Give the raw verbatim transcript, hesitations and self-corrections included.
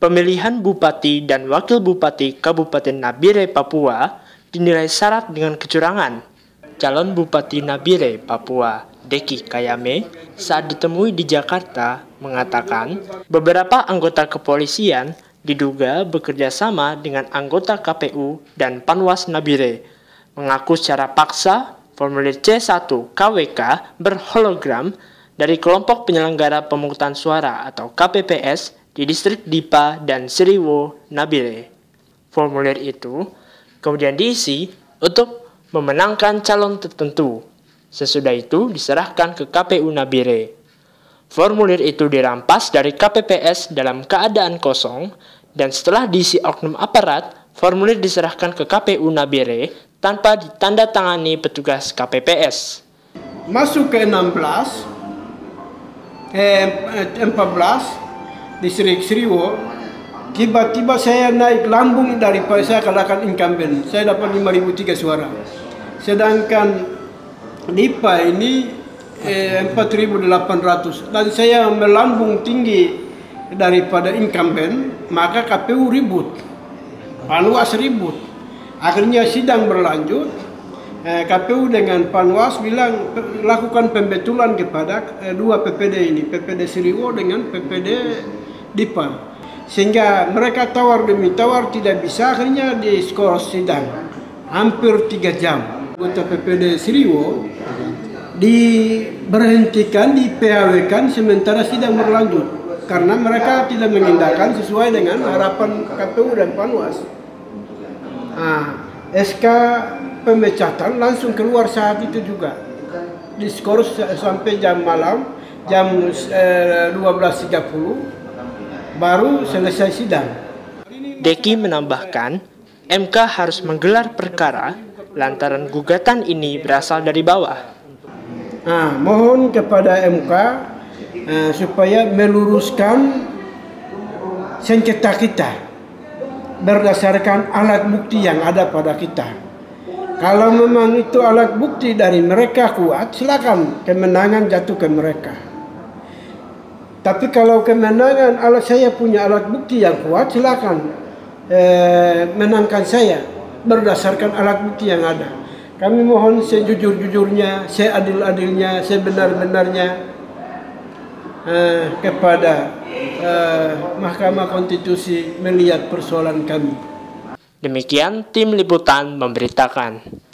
pemilihan Bupati dan Wakil Bupati Kabupaten Nabire, Papua dinilai syarat dengan kecurangan. Calon Bupati Nabire, Papua, Deki Kayame, saat ditemui di Jakarta, mengatakan beberapa anggota kepolisian diduga bekerja sama dengan anggota K P U dan Panwas Nabire, mengaku secara paksa formulir C satu K W K berhologram dari kelompok penyelenggara pemungutan suara atau K P P S di distrik Dipa dan Sriwo, Nabire. Formulir itu kemudian diisi untuk memenangkan calon tertentu. Sesudah itu diserahkan ke K P U Nabire. Formulir itu dirampas dari K P P S dalam keadaan kosong, dan setelah diisi oknum aparat, formulir diserahkan ke K P U Nabire tanpa ditandatangani petugas K P P S. Masuk ke enam belas, eh, empat belas, distrik Sriwo, tiba-tiba saya naik lambung daripada saya kalahkan incumbent. Saya dapat lima ribu tiga suara. Sedangkan Dipa ini eh, empat ribu delapan ratus. Dan saya melambung tinggi daripada incumbent, maka K P U ribut. Panwas ribut. Akhirnya sidang berlanjut. Eh, K P U dengan Panwas bilang lakukan pembetulan kepada eh, dua P P D ini, P P D Sriwo dengan P P D Dipa. Sehingga mereka tawar demi tawar tidak bisa, akhirnya di skor sidang hampir tiga jam. Anggota P P D Sriwo diberhentikan, di P H W-kan sementara sidang berlanjut karena mereka tidak mengindahkan sesuai dengan harapan K P U dan Panwas. Nah, S K pemecatan langsung keluar saat itu juga. Diskors sampai jam malam, jam eh, dua belas tiga puluh baru selesai sidang. Deki menambahkan, M K harus menggelar perkara lantaran gugatan ini berasal dari bawah. Nah, mohon kepada M K eh, supaya meluruskan sengketa kita berdasarkan alat bukti yang ada pada kita. Kalau memang itu alat bukti dari mereka kuat, silakan kemenangan jatuh ke mereka. Tapi kalau kemenangan alat saya punya alat bukti yang kuat, silakan eh, menangkan saya berdasarkan alat bukti yang ada. Kami mohon sejujur-jujurnya, seadil-adilnya, sebenar-benarnya eh, kepada eh, Mahkamah Konstitusi melihat persoalan kami. Demikian tim liputan memberitakan.